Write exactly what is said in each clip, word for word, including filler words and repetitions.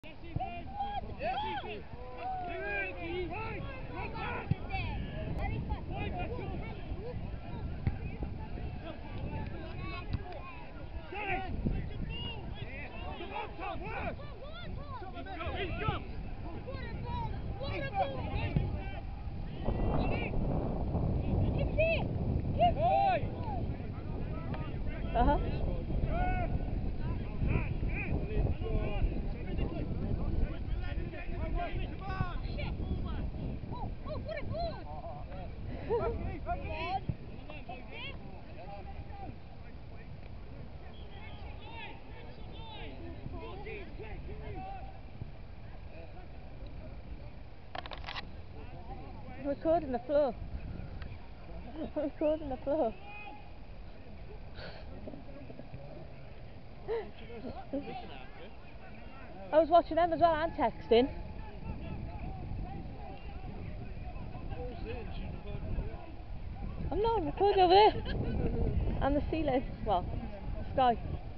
Uh-huh. I'm recording the floor. I'm recording the floor. I was watching them as well and texting. I'm not, I'm recording over there. And the ceiling, well, the sky.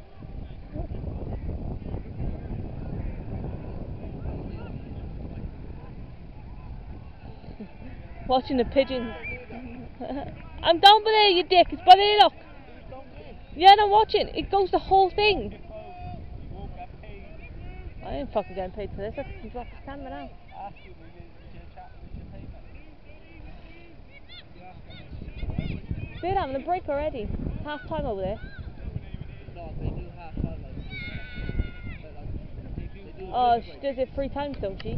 Watching the pigeons. I'm down by there, you dick. It's by there, look. Yeah, I'm watching. It goes the whole thing. I ain't fucking getting paid for this. I can drop the camera now. They're having a break already. Half time over there. No, they do half time. Oh, she does it three times, don't she?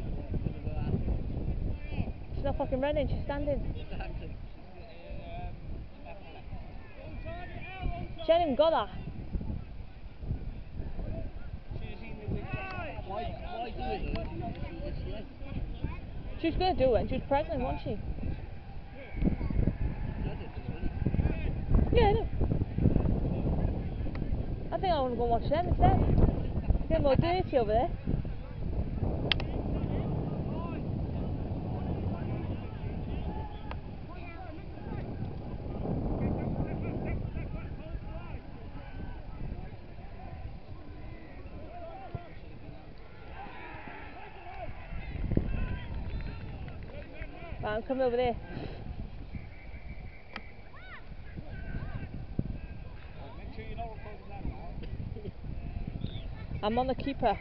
She's not fucking running, she's standing. She ain't even got that. She was going to do it and she was pregnant, wasn't she? Yeah, I know. I think I want to go and watch them instead. Get more dirty over there. Right, I'm coming over there. I'm on the keeper.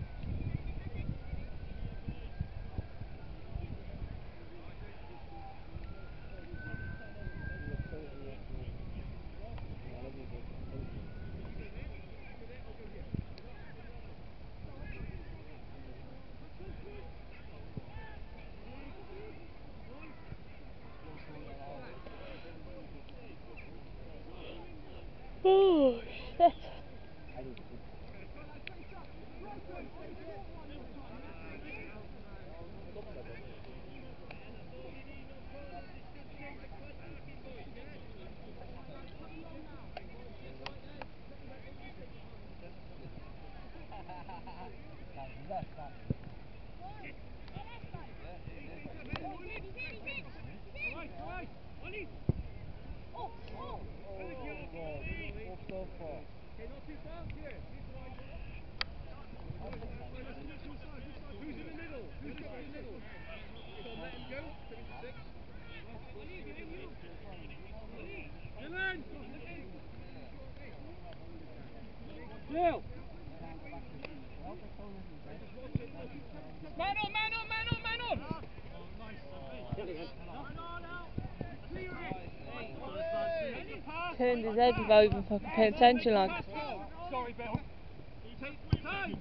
Oh shit. Neil! Man on, man on, man on, man on! Turned his head without even fucking paying attention, like. Sorry, Bill. Time!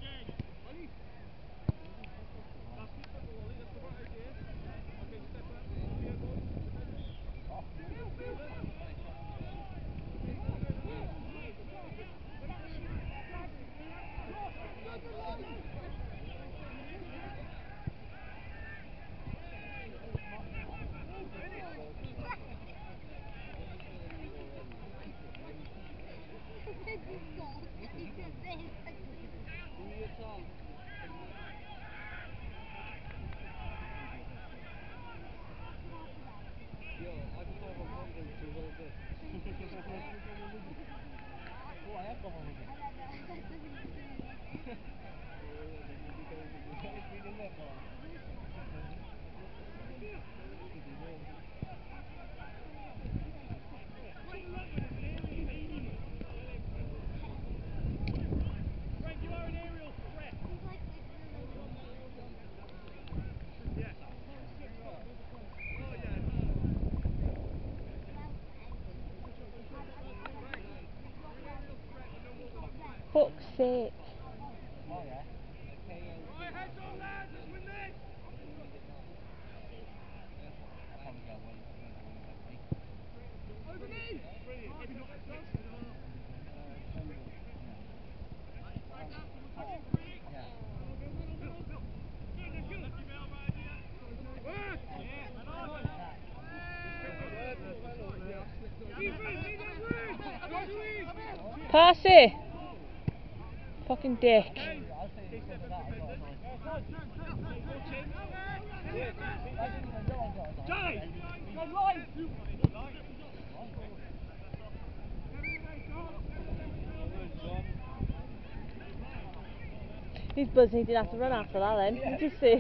fuck's sake. Oh yeah. Right, heads on, lads. Let's win this. I'll probably go one. Over me. Brilliant. Maybe not this one. Pass it! Fucking dick. Charlie! Go line! He's buzzing, he didn't have to run after that then. Did you see?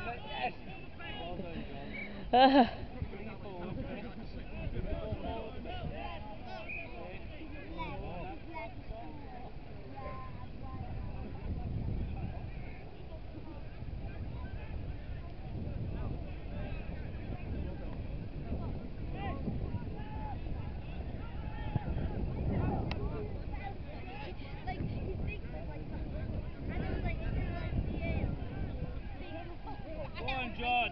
Go on, John!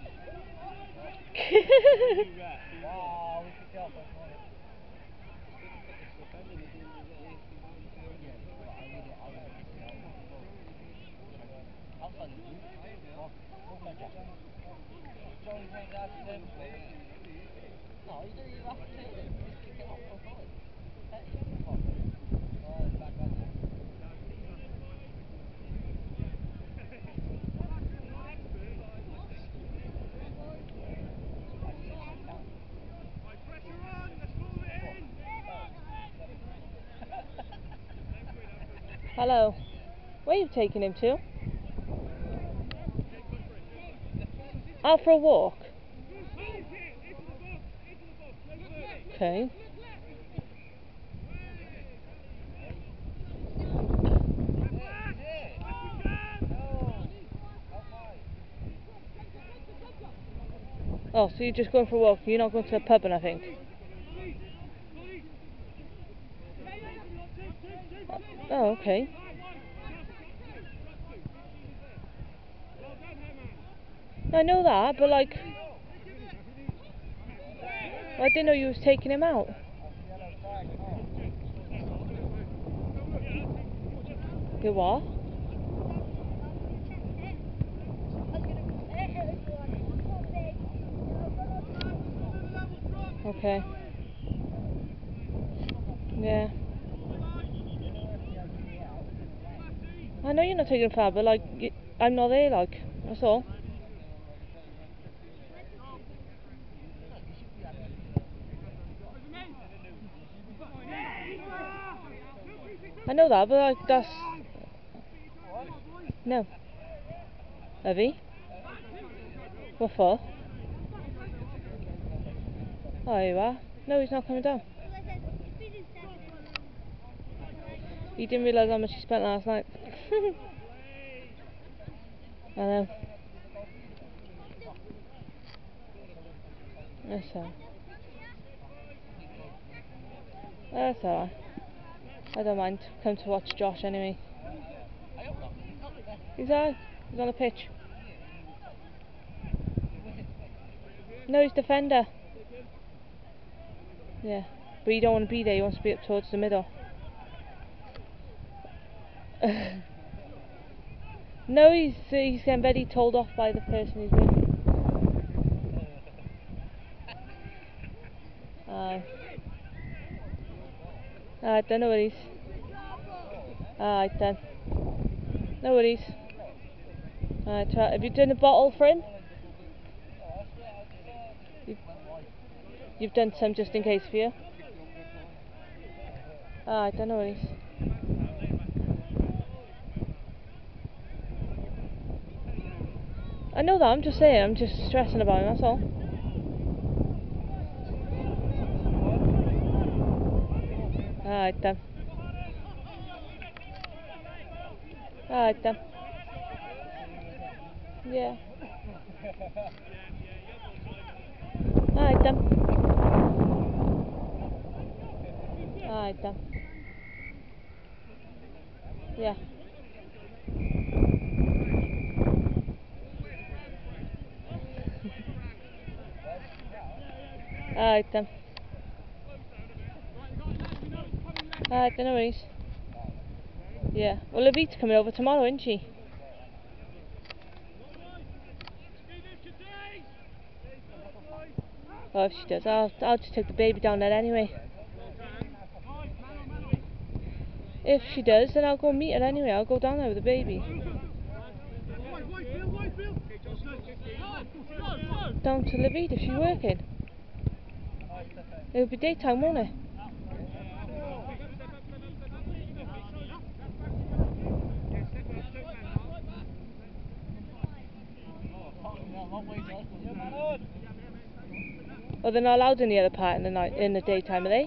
Wow, we could go for one. No, you don't even have to take it. Just kick it off for a goal. Oh, it's back on. Hello. Where are you taking him to? Out for a walk? Okay. Oh, so you're just going for a walk, you're not going to a pub and I think? Oh, okay. I know that, but like... I didn't know you was taking him out. You what? Okay. Yeah. I know you're not taking him far, but like, y I'm not there, like, that's all. I know that, but like, that's... No. Have he? What for? Oh, you are? No, he's not coming down. You didn't realise how much he spent last night. I know. That's all. That's alright. I don't mind. Come to watch Josh anyway. He's on. He's on the pitch. No, he's defender. Yeah. But you don't want to be there, you want to be up towards the middle. No, he's he's getting very told off by the person he's with. Aye. Alright then, no worries. Alright then. No worries. Alright, try. Have you done a bottle for him? You've, you've done some just in case for you? Alright then, no worries. I know that, I'm just saying, I'm just stressing about him, that's all. Alright then. Alright then. Yeah. Alright then. Alright then. Yeah. Alright then. Alright then, no worries. Yeah. Well, Levite's coming over tomorrow, isn't she? Oh, if she does, I'll, I'll just take the baby down there anyway. If she does, then I'll go meet her anyway. I'll go down there with the baby. Down to Levite if she's working. It'll be daytime, won't it? Well, they're not allowed in the other part in the night, in the daytime, are they?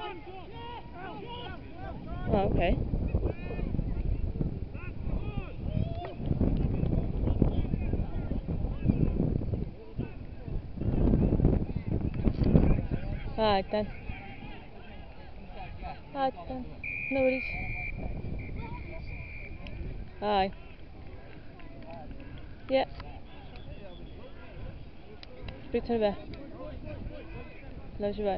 Oh, okay. Alright then. Alright then. No worries. Aye. Yeah. Speak to her there. Loves you right.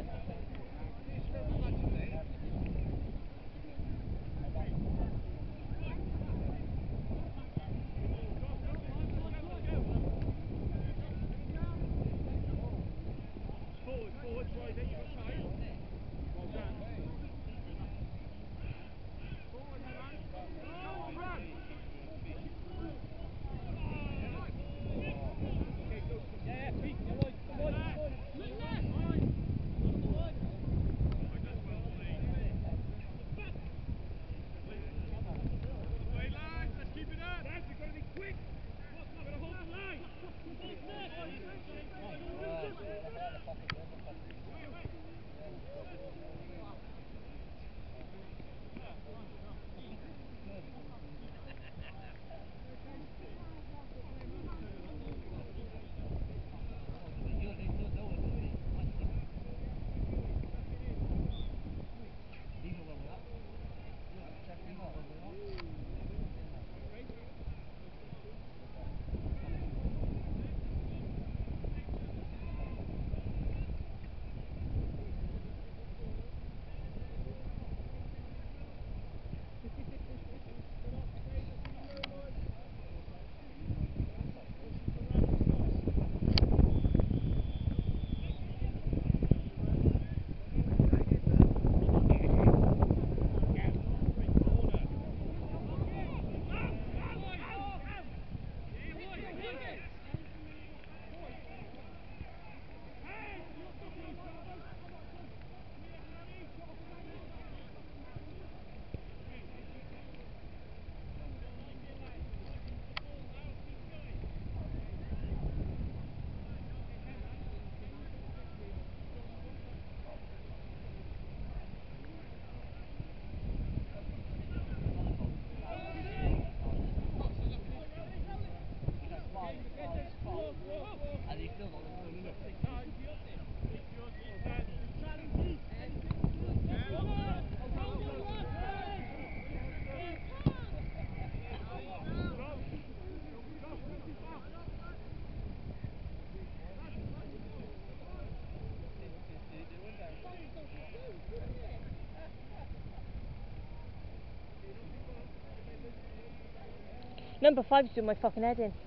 Number five's doing my fucking head in.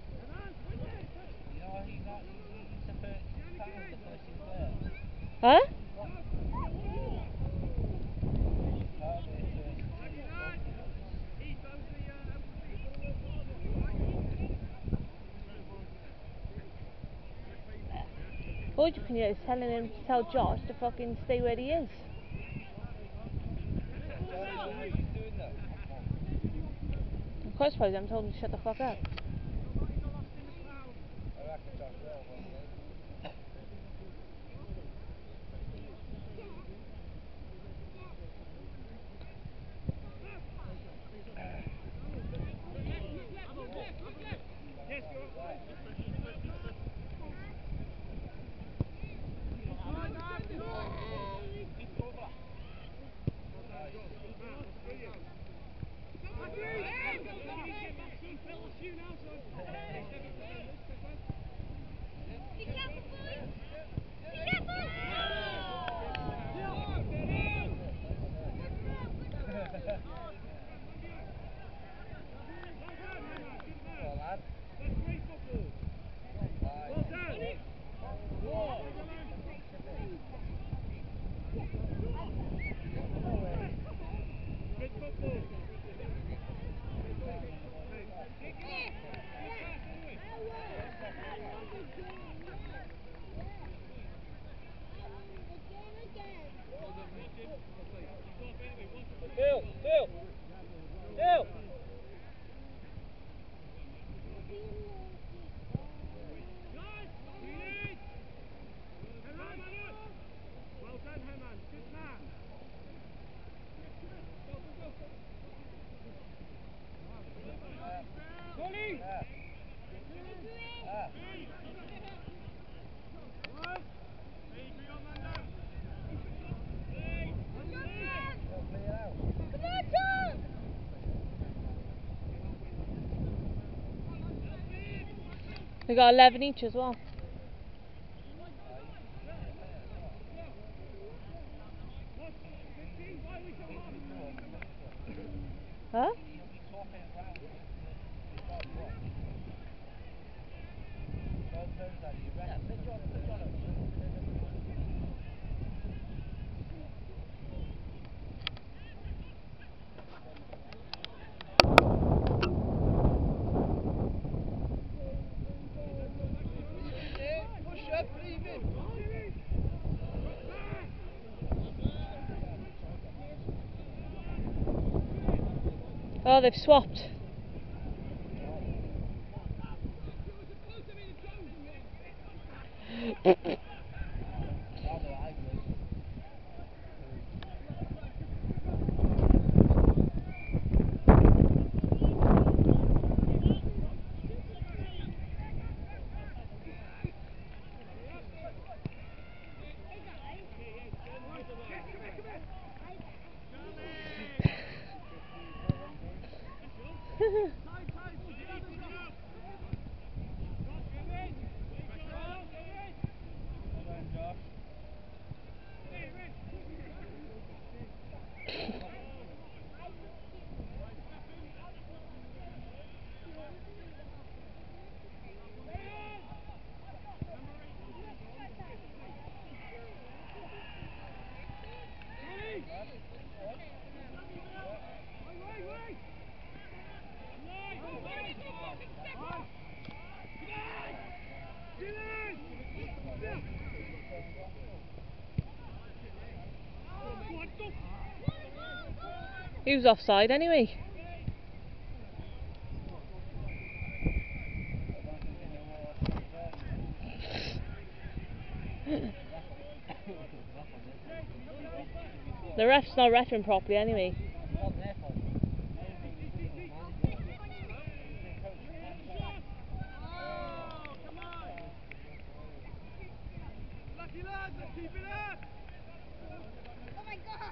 Huh? All you can hear is telling him to tell Josh to fucking stay where he is. Of course, I haven't told him to shut the fuck up. We got eleven each as well. Huh? Oh, they've swapped. He was offside anyway. The ref's not refing properly anyway. Lucky lads, let's keep it up! Oh my god!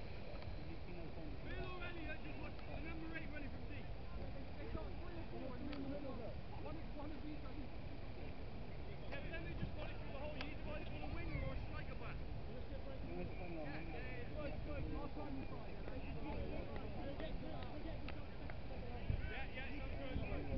Bill already, I just watched the number eight running from deep. They got three or four in the middle. One of, one of these doesn't. Yeah, but then they just want it through the whole. You either want it for a winger or a striker back. Let's get breaking. Yeah, yeah, yeah. Close, close. Last time we tried. Yeah, yeah, sounds good.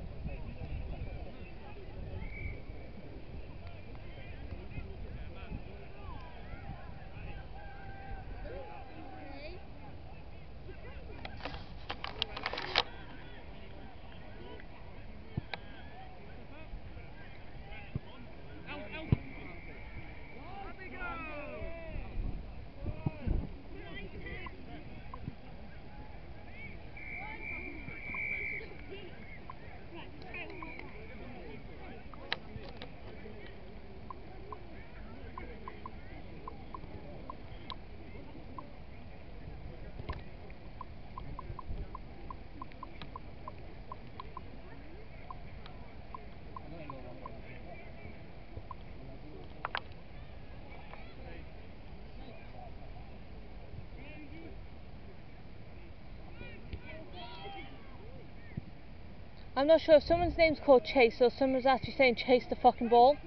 I'm not sure if someone's name's called Chase or someone's actually saying chase the fucking ball.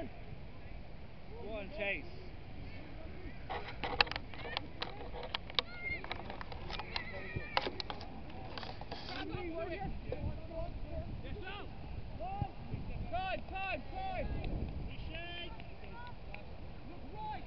Go on, Chase. Time, time, time! Look right!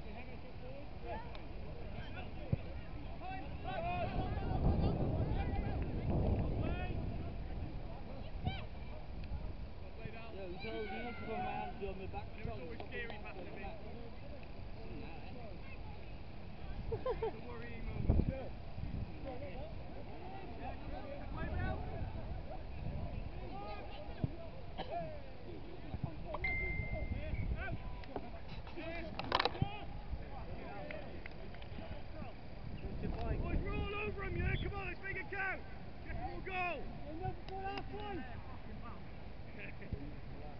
Boys, we're all over him, yeah? Come on, let's make it count! Get more goal!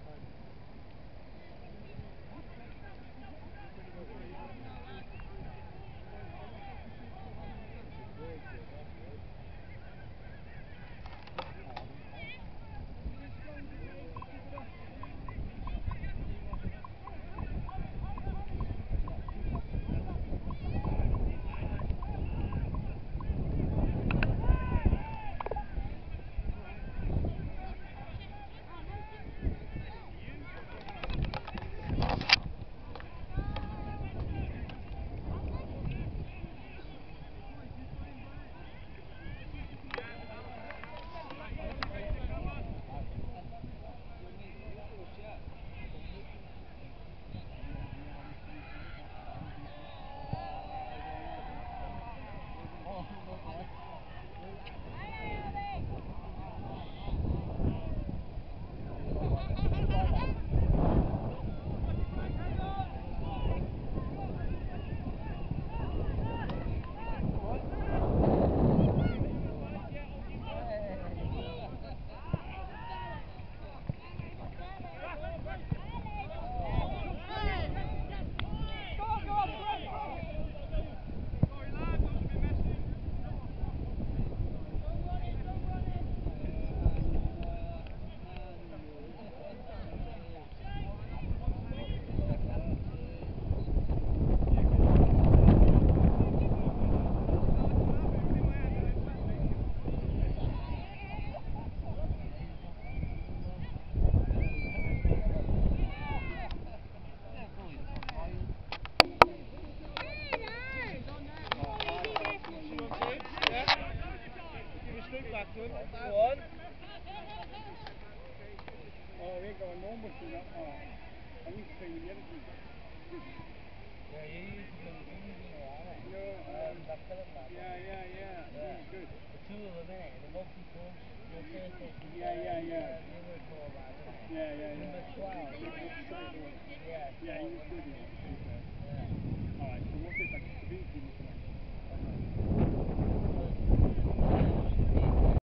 playing with the other team. Yeah, you used to be using a lot of No, um, that film, that yeah, yeah, yeah. Yeah. Good. The two of them in it, they're both equal. Your first hit, Yeah, yeah, yeah. Liverpool, man, isn't it? Yeah, yeah, Number yeah. twelve. Yeah, Yeah, yeah, he was twelve, good, isn't yeah. it? Yeah. Yeah. Alright, so what's this? Like, the beat team